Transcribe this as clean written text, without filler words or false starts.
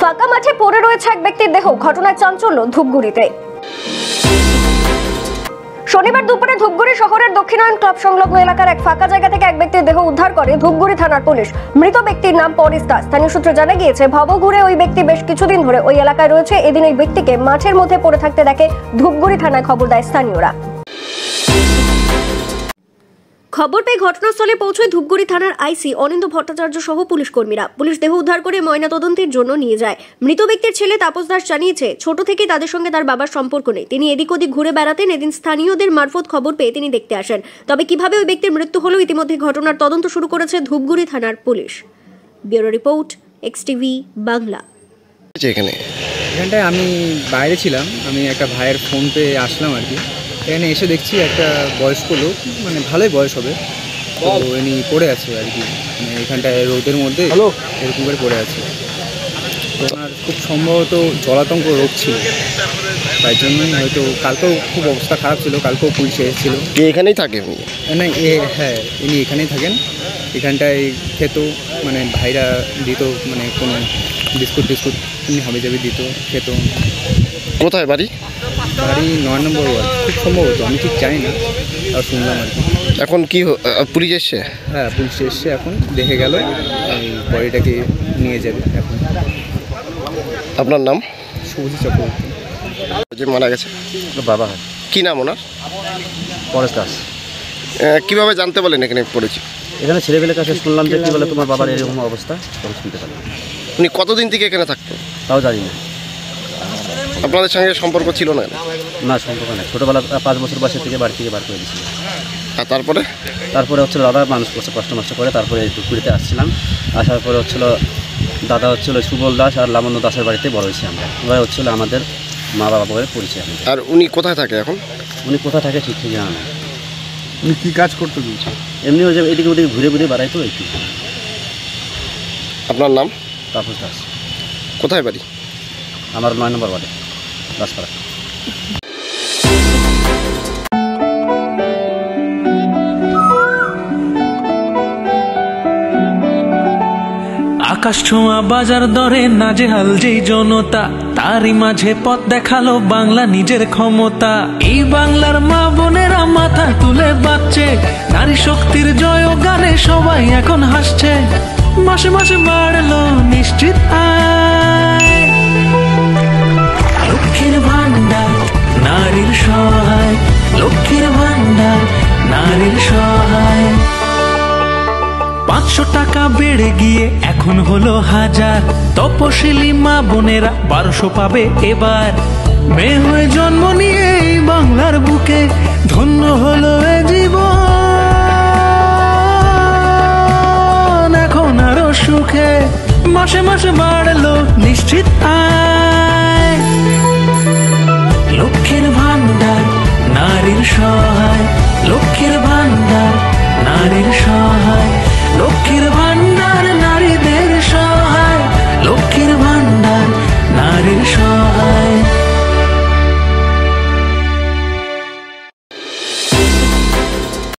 ফাঁকা মাঠে পড়ে রয়েছে এক ব্যক্তির দেহ। ঘটনায় চাঞ্চল্য ধূপগুড়িতে। শনিবার দুপুরে ধূপগুড়ি শহরের দক্ষিণায়ন ক্লাব সংলগ্ন এলাকার এক ফাঁকা জায়গা থেকে এক ব্যক্তির দেহ উদ্ধার করে ধূপগুড়ি থানার পুলিশ। মৃত ব্যক্তির নাম পরেশ দাস। স্থানীয় সূত্রে জানা গিয়েছে, ভবঘুরে ওই ব্যক্তি বেশ কিছুদিন ধরে ওই এলাকায় রয়েছে। এদিন ওই ব্যক্তিকে মাঠের মধ্যে পড়ে থাকতে দেখে ধূপগুড়ি থানায় খবর দেয় স্থানীয়রা। খবর পেয়ে ঘটনাস্থলে পৌঁছয় ধূপগুড়ি থানার আইসি অনিন্দ ভট্টাচার্য সহ পুলিশ কর্মীরা। পুলিশ দেহ উদ্ধার করে ময়নাতদন্তের জন্য নিয়ে যায়। মৃত ব্যক্তির ছেলে তাপস দাস জানিয়েছে, ছোট থেকেই তাদের সঙ্গে তার বাবার সম্পর্ক নেই। তিনি এদিক ওদিক ঘুরে বেড়াতেন। এদিন স্থানীয়দের মারফত খবর পেয়ে তিনি দেখতে আসেন। তবে কিভাবে ওই ব্যক্তির মৃত্যু হলো, ইতিমধ্যে ঘটনার তদন্ত শুরু করেছে ধূপগুড়ি থানার পুলিশ। ব্যুরো রিপোর্ট, এক্সটিভি বাংলা। এখানটায় আমি বাইরে ছিলাম, আমি একটা ভাইয়ের ফোন পেয়ে আসলাম আর কি। এখানে এসে দেখছি একটা বয়স্ক লোক, মানে ভালোই বয়স হবে, তো উনি পড়ে আছে আর কি, মানে এখানটায় রোদের মধ্যে এরকম করে পড়ে আছে। তো ওনার খুব সম্ভবত জলাতঙ্ক রোগ ছিল, তাই জন্যই হয়তো কালকেও খুব অবস্থা খারাপ ছিল, কালকেও পুলিশ এসেছিল। এখানেই থাকে না, হ্যাঁ, ইনি এখানেই থাকেন। এখানটায় খেত, মানে ভাইরা দিত, মানে কোনো বিস্কুট টিস্কুট এমনি হাবিজাবি দিত, খেত। কোথায় বাড়ি? বাড়ি 9 নম্বর ওয়ার্ড খুব সম্ভবত, আমি ঠিক জানি না, আর শুনলাম আর কি। এখন কি পুলিশ এসছে? হ্যাঁ, পুলিশ এসছে, এখন দেখে গেল, এই বডিটাকে নিয়ে যাবে এখন। আপনার নাম? শুভজিৎ চক্রবর্তী। যে মারা গেছে বাবা, কি নাম ওনার? পরেশ দাস। কীভাবে জানতে বলেন এখানে পড়েছি? এখানে ছেলেবেলের কাছে শুনলাম যে কি বলে তোমার বাবার এরকম অবস্থা, তখন শুনতে পারলাম। উনি কতদিন থেকে এখানে থাকতেন তাও জানি না। আপনাদের সঙ্গে সম্পর্ক ছিল না? না, সম্পর্ক নেই। ছোটোবেলা 5 বছর বয়সের থেকে বাড়ি থেকে বার করে দিয়েছিল। আর তারপরে হচ্ছিল দাদা মানুষ করছে, কষ্ট মষ্ট করে, তারপরে ধূপগুড়িতে আসছিলাম। আসার পরে দাদা সুবল দাস আর লাবণ্য দাসের বাড়িতে বড় হয়েছি আমরা। ওরা আমাদের মা বাবা বলে পরিচয় আমাদের। আর উনি কোথায় থাকে এখন? উনি কোথায় থাকে ঠিক জানা না। উনি কী কাজ করতে দিয়েছে? এমনি ওই যে এদিকে ওদিকে ঘুরে ঘুরে বেড়াইতো একটু। আপনার নাম? তাপস দাস। কোথায় বাড়ি? আমার 9 নম্বর ওয়ার্ডে, দাসপাড়া। আকাশ ছোঁয়া বাজার দরে নাজেহাল যেই জনতা, তারই মাঝে পথ দেখালো বাংলা নিজের ক্ষমতা। এই বাংলার মা বোনেরা মাথা তুলে বাঁচছে, নারী শক্তির জয় গানে সবাই এখন হাসছে। মাসে মাসে বাড়লো নিশ্চিত আয়, লক্ষ্মীর ভান্ডার নারীর সহায়, লক্ষ্মীর ভান্ডার নারীর সহায়। 500 টাকা বেড়ে গিয়ে এখন হলো 1000, তপশিলি মা বোনেরা 1200 পাবে এবার। মেয়ে হয়ে জন্ম নিয়ে এই বাংলার বুকে ধন্য হলো এ জীবন, এখন আরো সুখে। মাসে মাসে বাড়লো নিশ্চিত আয়, লক্ষ্মীর ভান্ডার নারীর সহায়।